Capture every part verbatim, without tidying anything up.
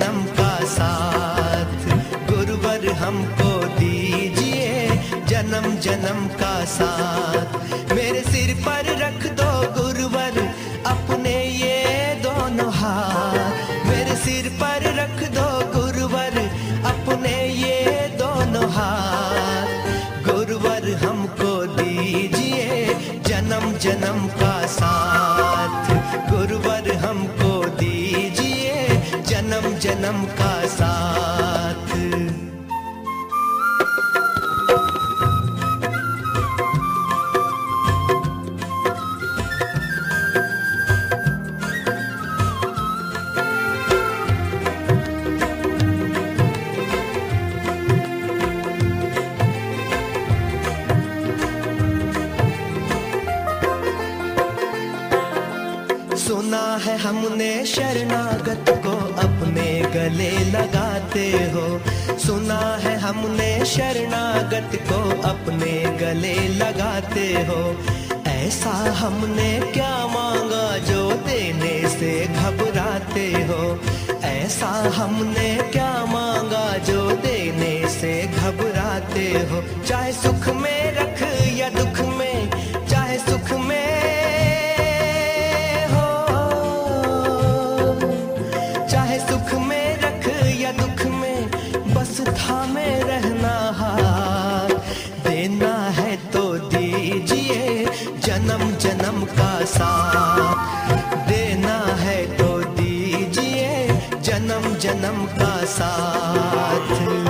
जन्म का साथ गुरुवर हमको दीजिए, जन्म जन्म का साथ। मेरे सिर पर रख दो गुरुवर अपने ये दोनों हाथ, मेरे सिर पर रख दो गुरुवर अपने ये दोनों हाथ। गुरुवर हमको दीजिए जन्म जन्म का साथ, गुरुवर हमको दीजिए जन्म जन्म का साथ। सुना है हमने शरणागत को अपने गले लगाते हो, सुना है हमने शरणागत को अपने गले लगाते हो। ऐसा हमने क्या मांगा जो देने से घबराते हो, ऐसा हमने क्या मांगा जो देने से घबराते हो। चाहे सुख में रख या दुख में, चाहे सुख में सुख में रख या दुख में, बस थामे रहना हाथ। देना है तो दीजिए जन्म जन्म का साथ, देना है तो दीजिए जन्म जन्म का साथ।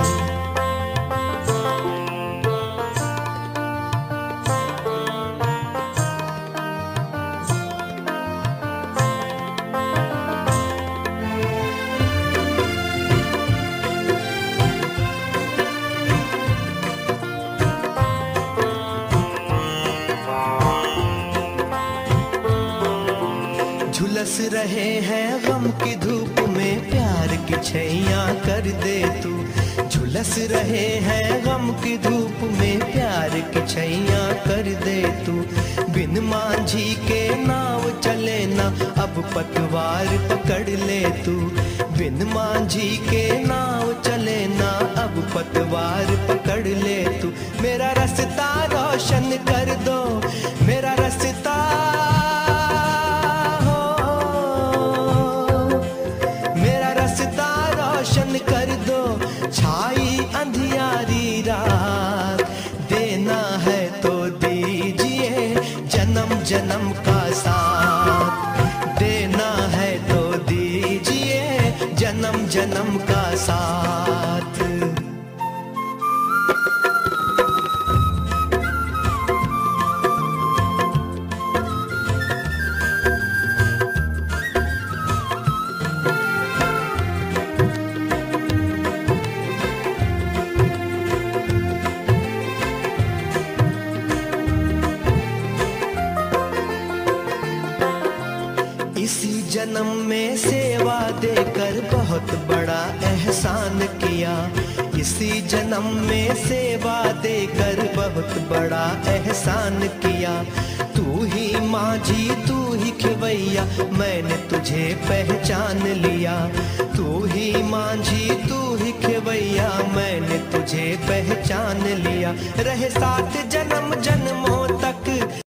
झुलस रहे हैं गम की धूप में प्यार की छैया कर दे तू, झुलस रहे हैं गम की धूप में प्यार की छैया कर दे तू। बिन मांझी के नाव चले ना अब पतवार पकड़ ले तू, बिन मांझी के नाव चले ना अब पतवार पकड़ ले तू। मेरा रास्ता रोशन कर दो, मेरा रास्ता कर दो, छाई अंधियारी रात। देना है तो दीजिए जन्म जन्म का साथ, देना है तो दीजिए जन्म जन्म का साथ। इसी जन्म में सेवा देकर बहुत बड़ा एहसान किया, इसी जन्म में सेवा देकर बहुत बड़ा एहसान किया। तू ही मांझी तू ही खिवैया मैंने तुझे पहचान लिया, तू ही मांझी तू ही खिवैया मैंने तुझे पहचान लिया। रहे साथ जन्म जन्मों तक